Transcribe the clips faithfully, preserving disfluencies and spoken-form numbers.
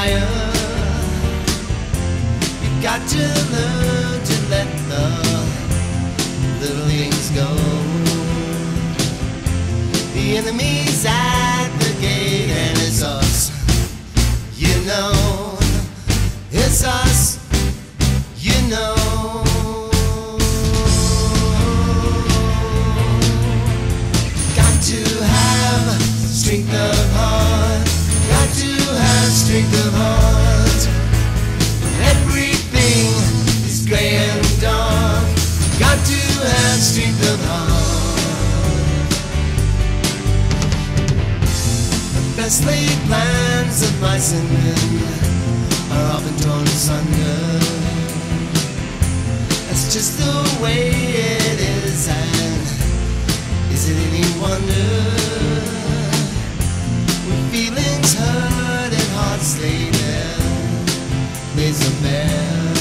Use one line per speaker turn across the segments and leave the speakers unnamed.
fire. You got to learn to let the little things go. The enemy's at the gate and it's us. You know, it's us. You know. Got to have strength of heart. Got to have strength of heart. Everything is gray and dark. Got to have strength of heart. The best laid plans of mice and men are often torn asunder. That's just the way it is, and is it any wonder? When feelings hurt and hearts lay bare, lays a bare,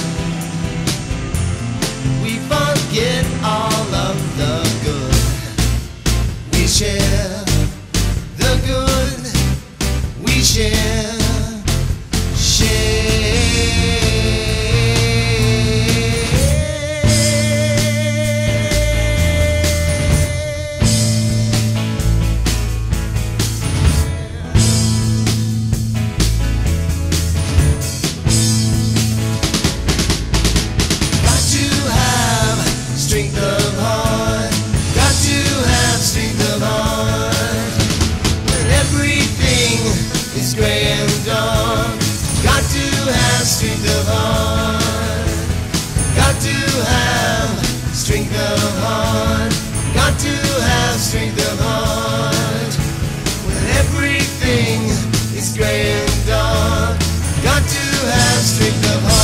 we forget all of the good we share. The good we share. Share. Strength of heart, got to have strength of heart. When everything is gray and dark, got to have strength of heart. Got to have strength of heart. Got to have strength of heart. When everything is gray and dark, got to have strength of heart.